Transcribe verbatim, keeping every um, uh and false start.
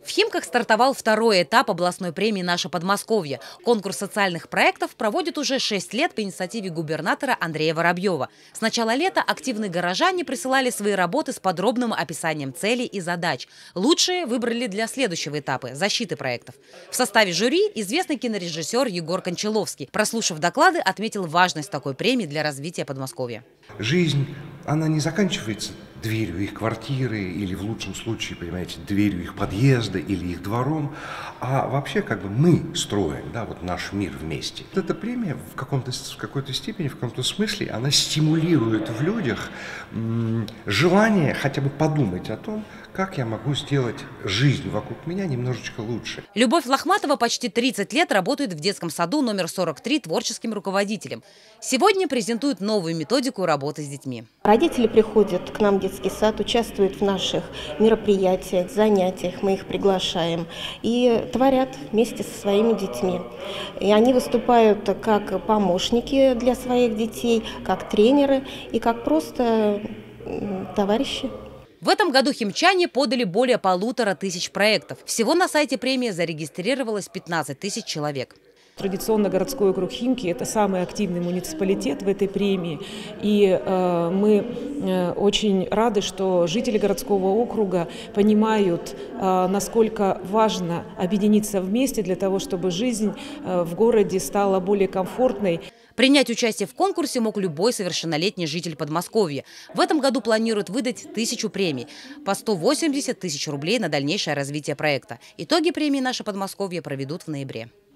В Химках стартовал второй этап областной премии «Наше Подмосковье». Конкурс социальных проектов проводит уже шесть лет по инициативе губернатора Андрея Воробьева. С начала лета активные горожане присылали свои работы с подробным описанием целей и задач. Лучшие выбрали для следующего этапа – защиты проектов. В составе жюри известный кинорежиссер Егор Кончаловский, прослушав доклады, отметил важность такой премии для развития Подмосковья. Жизнь, она не заканчивается дверью их квартиры или, в лучшем случае, понимаете, дверью их подъезда или их двором, а вообще как бы мы строим, да, вот наш мир вместе. Вот эта премия в, каком-то, в какой-то степени, в каком-то смысле, она стимулирует в людях м- желание хотя бы подумать о том, как я могу сделать жизнь вокруг меня немножечко лучше. Любовь Лохматова почти тридцать лет работает в детском саду номер сорок три творческим руководителем. Сегодня презентует новую методику работы с детьми. Родители приходят к нам в детский сад, участвуют в наших мероприятиях, занятиях, мы их приглашаем и творят вместе со своими детьми. И они выступают как помощники для своих детей, как тренеры и как просто товарищи. В этом году химчане подали более полутора тысяч проектов. Всего на сайте премии зарегистрировалось пятнадцать тысяч человек. Традиционно городской округ Химки – это самый активный муниципалитет в этой премии. И э, мы э, очень рады, что жители городского округа понимают, э, насколько важно объединиться вместе для того, чтобы жизнь э, в городе стала более комфортной. Принять участие в конкурсе мог любой совершеннолетний житель Подмосковья. В этом году планируют выдать тысячу премий, по сто восемьдесят тысяч рублей на дальнейшее развитие проекта. Итоги премии «Наше Подмосковье» проведут в ноябре.